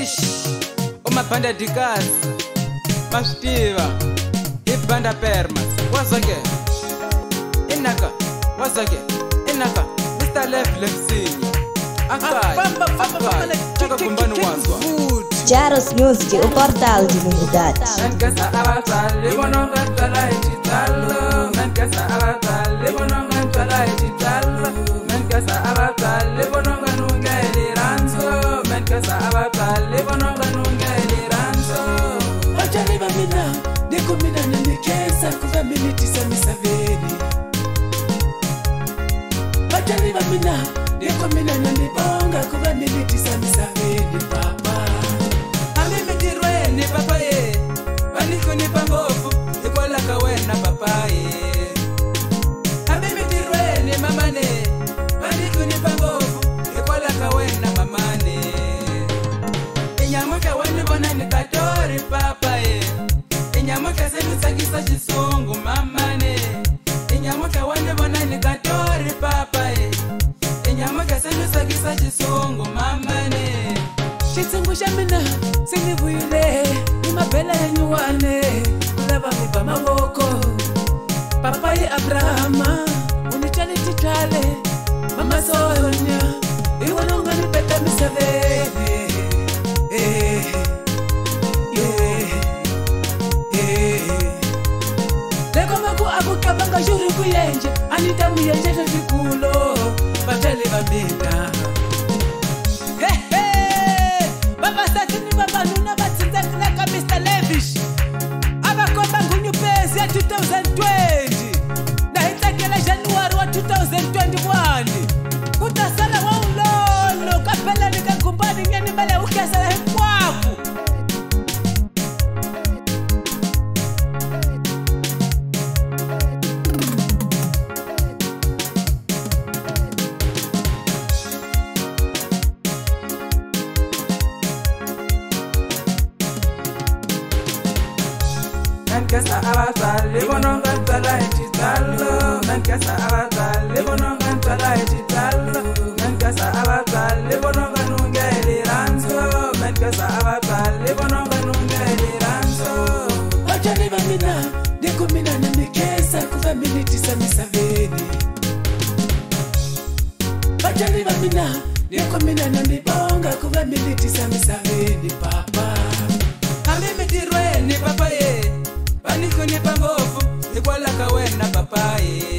Umapanda dikas Mastiva Ibanda permas Wazake Inaka Wazake Inaka Mr. Left Sing Akai Chaka kumbani wazwa Jaros Music, o portal de novidades. Menkasa abata Libono gantala italo Menkasa abata Libono gantala italo Menkasa abata Libono ganunga eliranzo Menkasa abata Libono ganunga eliranzo Bajariba mina Niko mina nanikesa Kuva miniti samisaveni Bajariba mina Niko mina nanibonga Kuva miniti samisaveni Papa Ni papa ye Baniko ni pangofu Ikola kawena papa ye Habibi tirwe ni mama ne Baniko ni pangofu Ikola kawena mama ne Inyamuka wani bona ni katori papa ye Inyamuka senu sakisa chisungu mama ne Inyamuka wani bona ni katori papa ye Inyamuka senu sakisa chisungu mama ne Chitungu shamina Sinibuile Imabela nyuane Kulaba mipa mawoko Papa ye Abrahama Unichali titale Mama Sonia Iwanonga ni peta misavene Leko maku abuka banga juri kuyenje Anita muyenje tafikulo Batele babina Baba Satini Baba Luna Batsinza Knaka Mr. Levish Abakomba ngunyupezi ya 2020 Na hitakela Januari wa 2021 Kutasala wa ulolo Kapela nika kumbani ngeni mbele ukesala hekwaku Menkasa abata Libono gantala italo Menkasa abata Libono gantala italo Menkasa abata Libono ganunga eliranzo Menkasa abata Libono ganunga eliranzo Bajariba mina Niko mina nanikesa Kuva miniti samisaveni Bajariba mina Niko mina nanibonga Kuva miniti samisaveni Papa Habibi tirwe ni papa ye Baniko ni pangofu Ikola kawena papa ye